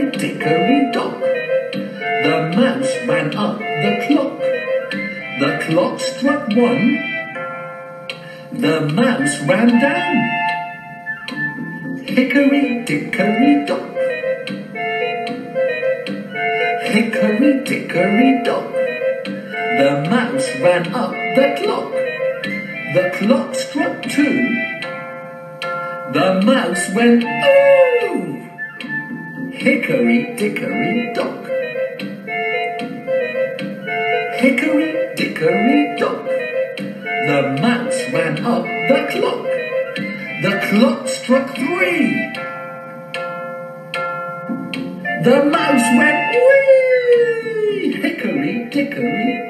Hickory dickory dock. The mouse ran up the clock. The clock struck 1. The mouse ran down. Hickory dickory dock. Hickory dickory dock. The mouse ran up the clock. The clock struck 2. The mouse went, "Ooh!" Hickory dickory dock. Hickory dickory dock. The mouse ran up the clock. The clock struck 3. The mouse went, "Whee!" Hickory dickory